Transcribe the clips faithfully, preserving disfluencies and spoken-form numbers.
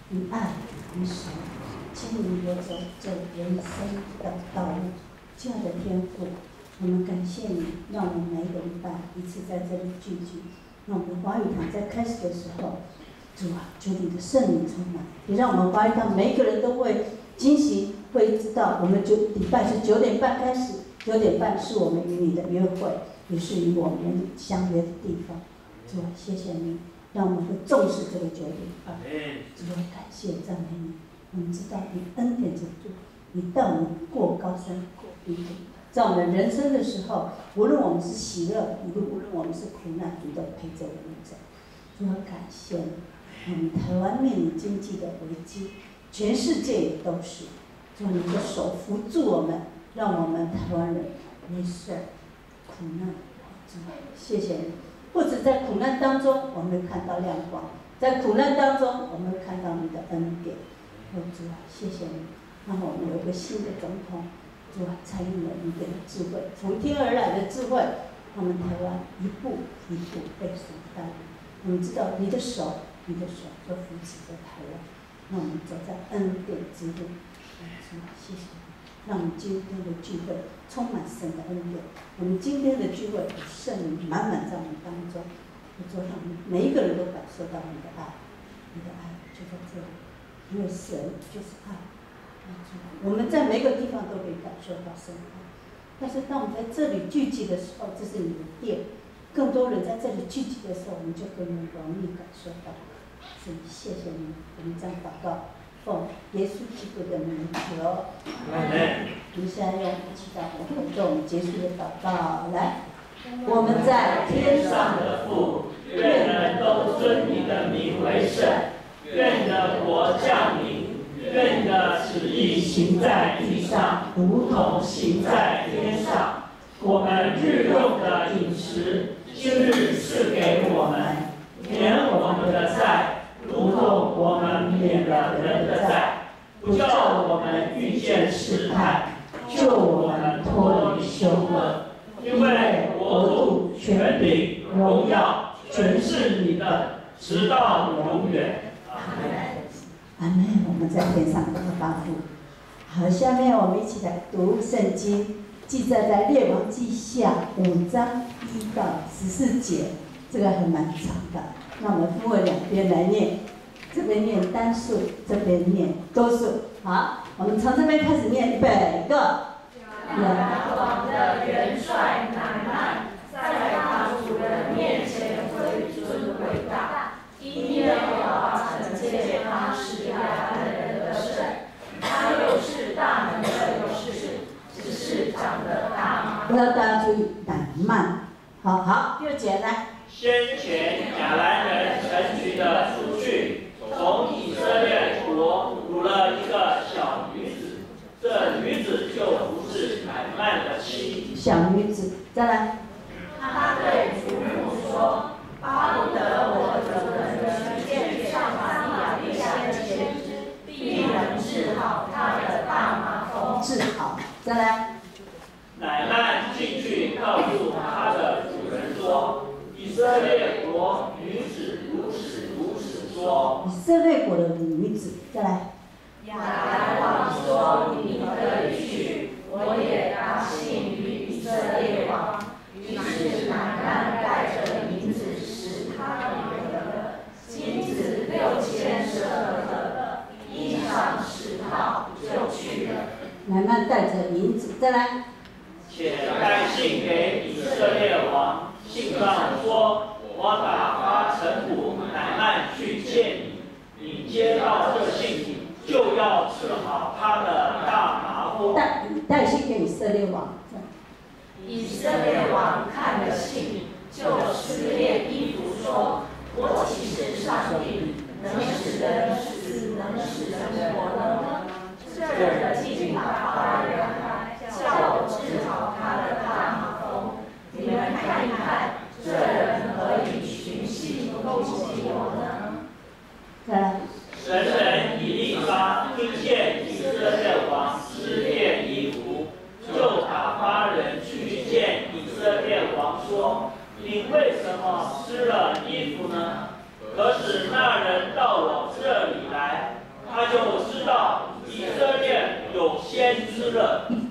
你爱你手，牵引我走走人生的道路。亲爱的天父，我们感谢你，让我们每一个礼拜一次在这里聚集。让我们华语堂在开始的时候，主啊，求你的圣灵充满，也让我们华语堂每一个人都会惊喜，会知道我们九礼拜是九点半开始，九点半是我们与你的约会，也是与我们相约的地方。主啊，谢谢你，让我们会重视这个九点半。主啊，感谢赞美你。我们知道你恩典之主，你带我们过高山过低谷，在我们人生的时候，无论我们是喜乐，无论无论我们是苦难，你都陪着我们走。主啊，感谢你。我们台湾面临经济的危机，全世界也都是。主啊，你的手扶住我们，让我们台湾人没事苦难。主啊，谢谢你。不止在苦难当中，我们会看到亮光；在苦难当中，我们会看到你的恩典。哦，主啊，谢谢你，让我们有一个新的总统。主啊，参与了你给的智慧，从天而来的智慧，我们台湾一步一步被神带领。我们知道你的手，你的手就扶持着台湾，让我们走在恩典之路。主啊，谢谢你，让我们今天的聚会充满神的恩典。我们今天的聚会有圣灵满满在我们当中，主啊，让我们每一个人都感受到你的爱，你的爱就在这里，因为神就是爱。我们在每个地方都可以感受到神爱，但是当我们在这里聚集的时候，这是你的殿，更多人在这里聚集的时候，我们就更容易感受到。所以谢谢你，我们这样祷告，奉耶稣基督的名求。阿门。我们现在用祈祷活动结束的祷告，来，我们在天上的父，愿人都尊你的名为圣，愿你的国降临。愿你的旨意行在地上，如同行在天上。我们日用的饮食，今日赐给我们，免我们的债，如同我们免了人的债，不叫我们遇见试探，救我们脱离羞恶。因为国度、权柄、荣耀，全是你的，直到永远。阿门。阿门。我们在天上的爸父。好，下面我们一起来读圣经，记载在列王记下五章一到十四节，这个还蛮长的。那我们分为两边来念，这边念单数，这边念多数。好，我们从这边开始念，预备，Go。亚兰王的元帅乃曼，在他主人面前为尊为大，因耶和华惩戒他是亚兰人的神。他又是大能的勇士，只是长得大吗？不要大家注意，乃曼。好好，第二节来。 先前亚兰人成群的出去，从以色列国掳了一个小女子，这女子就不是乃曼的妻。 小女子，再来。 他对主母说：“巴不得我主人去见上玛利亚地下的先知，必能治好他的大麻风。” 治好，再来。 乃曼进去告诉他的主人说：“以色列国女子如此如此说。” 以色列国的女子，再来。 亚兰王说：“你可以去，我也答信于以色列王。”于是乃曼带着银子使他女儿，金子六千舍客勒，衣裳十套，就去了。 乃曼带着银子，再来。 且带信给以色列王，信上说：“我打发臣仆乃曼去见你，你接到这信，就要治好他的大麻风。” 带带信给以色列王。 以色列王看了信，就撕裂衣服说：“我岂是上帝，能使人死，能使人活呢？这人竟打发人来，叫我治好他的大麻风。你们看一看，这人何以寻隙攻击我呢？” 再来。 神人以利沙听见以色列王撕裂衣服，就打发人去见以色列王说：“你为什么撕了衣服呢？可使那人到我这里来，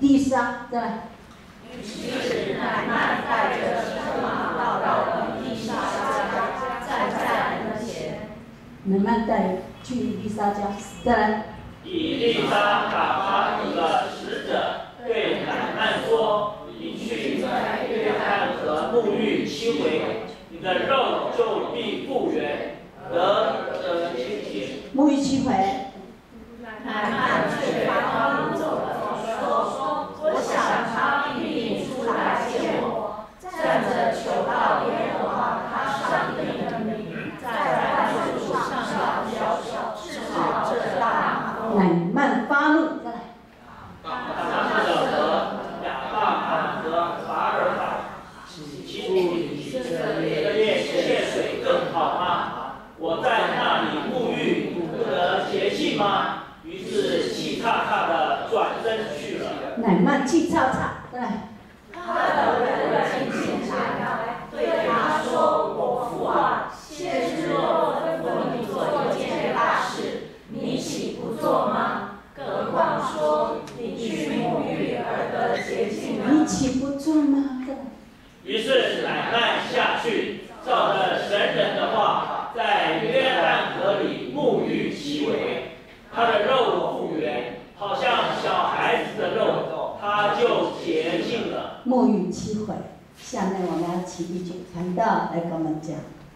利沙，再来。 于是乃曼带着车马到了以利沙家，站在门前。 乃曼带去以利沙家，再来。 以利沙打发一个使者对乃曼说：“你去在约旦河沐浴七回，你的肉就必复原，得得清洁。” 沐浴七回。 乃曼却发怒走了，说：“我想他必定出来见我，站着求告耶和华他上帝的名，在万树上消消治好这大麻风。” 乃曼发怒，再来。 他们的河亚大罕和法尔法，其不比以色列切水更好吗？我在那里沐浴，不得洁净吗？于是气岔岔的转身去了。 乃曼气岔岔，再来。 他的人进前来，对他说：“我父啊，先知若吩咐你做一件大事，你岂不做吗？何况说你去沐浴而得洁净呢？ 你岂不做吗？再来。” 于是乃曼下去，照着神人的话，在约旦河里沐浴七回，他的肉复原，好像小孩子的肉，他就洁净了。 沐浴七回，下面我们要请一句传道来跟我们讲。